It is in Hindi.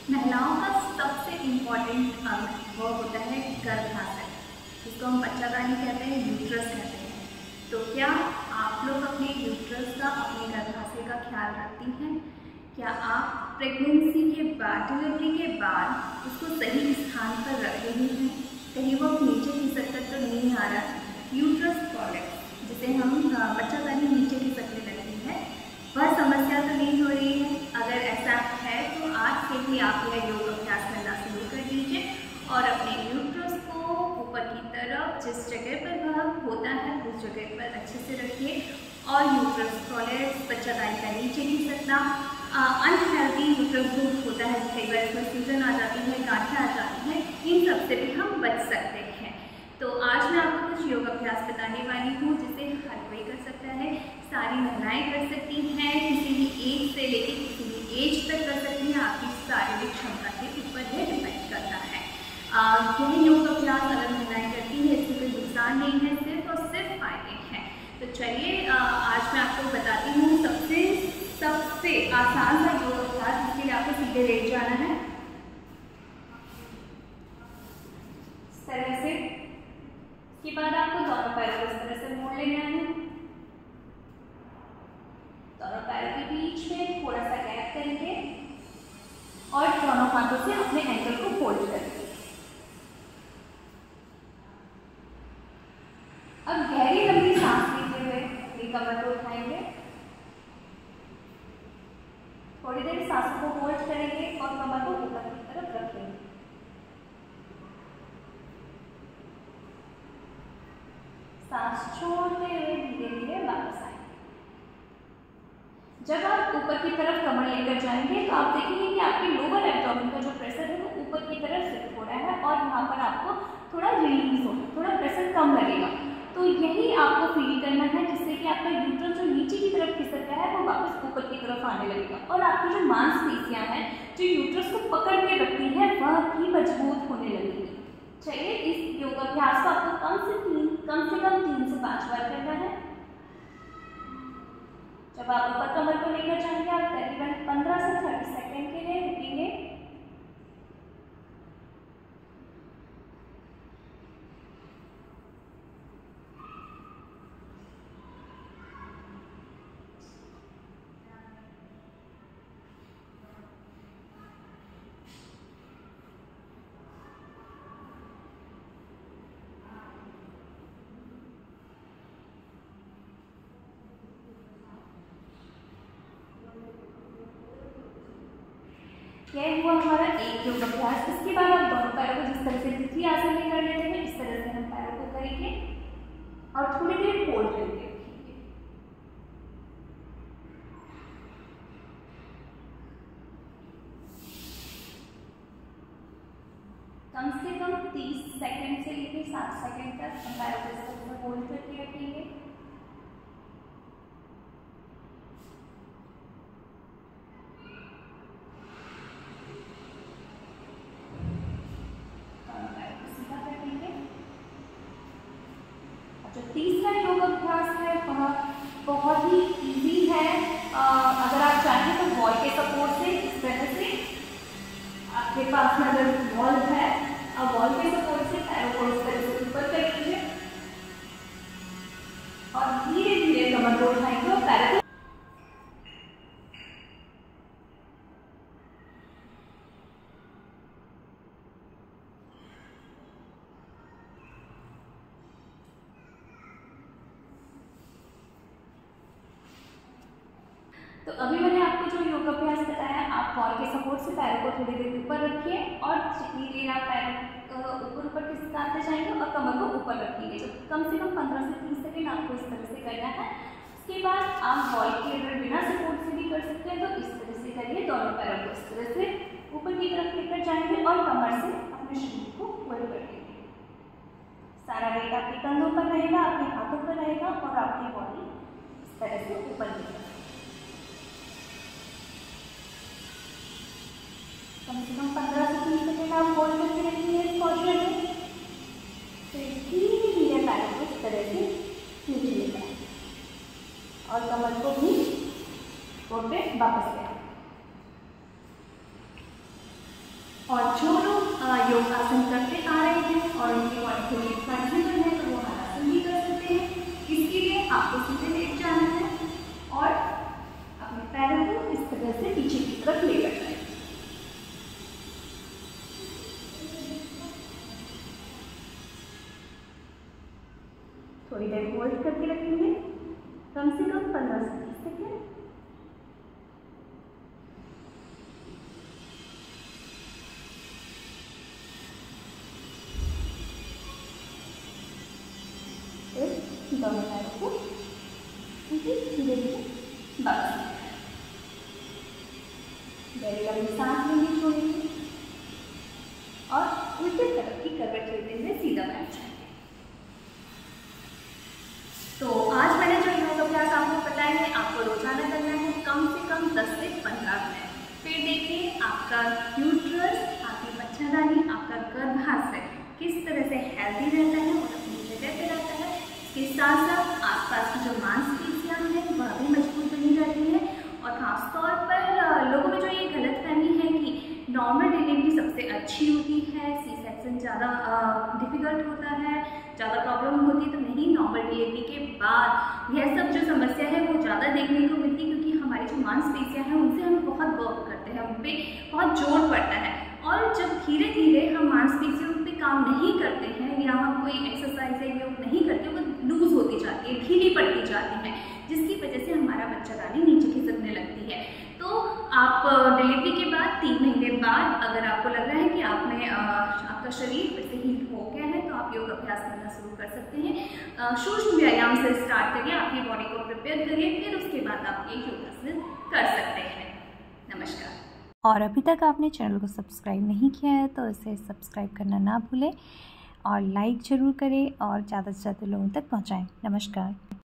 महिलाओं का सबसे इम्पॉर्टेंट अंग वो होता है गर्भाशय, जिसको हम बच्चादानी कहते हैं, यूट्रस कहते हैं। तो क्या आप लोग अपने यूट्रस का, अपने गर्भाशय का ख्याल रखती हैं? क्या आप प्रेगनेंसी के बाद, डिलीवरी के बाद उसको सही स्थान पर रख रही हैं? कहीं वो नीचे खिसक तो नहीं आ रहा? यूट्रस प्रोलेप्स, जिसे हम बच्चादानी नीचे खिसकने लगती है, वह समस्या तो नहीं हो रही है? अगर ऐसा है तो आज से ही आप यह योग अभ्यास करना शुरू कर दीजिए और अपने यूट्रस को ऊपर की तरफ जिस जगह पर वह होता है उस जगह पर अच्छे से रखिए। और यूट्रस प्रोलेप्स, बच्चादानी का नीचे खिसकना, अनहेल्दी यूट्रस ग्रोथ होता है, कई बार इसमें सूजन आ जाती है, गांठें आ जाती हैं, इन सब से भी हम बच सकते हैं। तो आज मैं आपको कुछ योग अभ्यास बताने वाली हूँ जिसे हर कोई कर सकता है, सारी महिलाएं कर सकती हैं, किसी भी एज से लेकर किसी भी एज तक कर सकती हैं। आपकी शारीरिक क्षमता के ऊपर यह डिपेंड करता है। यह योग अभ्यास अगर महिलाएं करती हैं इससे कोई नुकसान नहीं है, सिर्फ और सिर्फ फायदे हैं। तो चलिए आज मैं आपको बताती हूँ सबसे आसान सा योग अभ्यास, जिसके लिए आपको सीधे लेट जाना है इस तरह से। इसके बाद आपको दोनों पैरों को इस तरह से मोड़ लेना है, दोनों पैरों के बीच में थोड़ा सा गैप करेंगे और दोनों हाथों से अपने एंकल को फोल्ड करेंगे। अब गहरी लंबी सांस लेते हुए अपनी कमर को उठाएंगे, थोड़ी देर सांसों को होल्ड करेंगे और कमर को ऊपर की तरफ रखेंगे। सांस छोड़ते हुए धीरे धीरे वापस आएंगे। जब आप ऊपर की तरफ कमर लेकर जाएंगे तो आप देखेंगे कि आपके लोअर एब्डोमेन का जो प्रेशर है वो ऊपर की तरफ शिफ्ट हो रहा है और यहाँ पर आपको थोड़ा रिलीज होगा, थोड़ा प्रेशर कम लगेगा। तो यही आपको फील करना है, जिससे कि आपका यूट्रस जो नीचे की तरफ खिसक रहा है वो वापस ऊपर की तरफ आने लगेगा और आपकी जो मांसपेशियां हैं जो यूट्रस को पकड़ के रखती है वह भी मजबूत होने लगेगी। चलिए, इस योगाभ्यास को आपको कम से कम 3 से 5 बार करना है। जब आप ऊपर कमर को लेकर जाएंगे आप तकरीबन 15 से 30 सेकंड के लिए रुकेंगे। यह हुआ हमारा एक योग अभ्यास। इसके बाद आप दोनों पैरों को जिस तरह से तिथि आसन में कर लेते हैं इस तरह से हम पैरों को करेंगे और थोड़ी देर फोल्ड करके रखेंगे। कम से कम 30 सेकंड से लेकर 60 सेकंड तक हम पैरों को इस तरह से होल्ड करके रखेंगे। जो तीसरा योग अभ्यास है वह बहुत ही इजी है। अगर आप चाहें तो वॉल के सपोर्ट से इस तरह से, आपके पास में अगर वॉल है आप वॉल के सपोर्ट से पैरों को इस तरह से ऊपर कर लीजिए और धीरे धीरे कमर को उठाएंगे और पैरों को तो अभी मैंने आपको जो योग अभ्यास बताया, आप वॉल के सपोर्ट से पैरों को थोड़ी देर ऊपर रखिए और जितनी देर आप पैरों ऊपर खिसकाते जाएंगे और कमर को ऊपर रखिए। जो कम से कम 15 से 30 सेकंड आपको इस तरह से करना है। इसके बाद आप वॉल के अगर बिना सपोर्ट से भी कर सकते हैं तो इस तरह से करिए। दोनों पैरों को इस तरह से ऊपर की तरफ लेकर जाएंगे और कमर से अपने शरीर को होल्ड कर देंगे। सारा वेट आपके कंधों पर रहेगा, आपके हाथों पर रहेगा और आपकी बॉडी इस तरह से ऊपर लेकर कम से कम 15 से 30 सेकंड आप होल्ड करके रखिए इस पोस्चर में। फिर धीरे धीरे पैरों को इस तरह से नीचे लेकर और कमर को भी कोट पे वापस ले। लोग आसन करते आ रहे हैं और उनकी बॉडी थोड़ी फ्लेक्सिबल है तो वो हलासन भी कर सकते हैं। इसके लिए आपको सीधे लेट जाना है और अपने पैरों को इस तरह से पीछे की तरफ ले जाना है। थोड़ी देर होल्ड करके रखेंगे, कम से कम 15 से 20 सेकेंड। फिर दोनों पैरों को धीरे धीरे बस गहरी लंबी सांस लेनी छोड़ेंगे और उल्टे तरफ की करवट लेते हुए सीधा बैठ जाएंगे। तो आज मैंने जो योग अभ्यास आपको बताया है, आपको रोजाना करना है कम से कम 10 से 15 मिनट। फिर देखिए आपका यूट्रस, आपकी मच्छरदानी, आपका गर्भाशय किस तरह से हेल्दी रहता है और अपनी जगह पे रहता है। इसके साथ साथ आसपास की जो मांसपेशियां हैं वह भी मजबूत बनी रहती है। और खासतौर पर लोगों में जो ये गलतफहमी है कि नॉर्मल डिलीवरी सबसे अच्छी होती है, सी सेक्शन ज़्यादा डिफ़िकल्ट होता है, ज़्यादा प्रॉब्लम होती है, तो नहीं, नॉर्मल डिलीवरी के बाद यह सब जो समस्या है वो ज़्यादा देखने को मिलती है, क्योंकि हमारी जो मांसपेशियां हैं उनसे हम बहुत वर्क करते हैं, उन पर बहुत जोर पड़ता है। और जब धीरे धीरे हम मांसपेशियों पे काम नहीं करते हैं या हम कोई एक्सरसाइज या योग नहीं करते, वो लूज होती जाती है, ढीली पड़ती जाती है, जिसकी वजह से हमारा बच्चादानी नीचे खिसकने लगती है। तो आप डिलीवरी के बाद 3 महीने बाद अगर आपको लग रहा है कि आपका शरीर फिर से हीट हो गया है, तो आप योग अभ्यास करना शुरू कर सकते हैं। सूक्ष्म व्यायाम से स्टार्ट करिए, आपकी बॉडी को प्रिपेयर करिए, फिर उसके बाद आप ये योगासन कर सकते हैं। नमस्कार। और अभी तक आपने चैनल को सब्सक्राइब नहीं किया है तो इसे सब्सक्राइब करना ना भूलें और लाइक ज़रूर करें और ज़्यादा से ज़्यादा लोगों तक पहुँचाएँ। नमस्कार।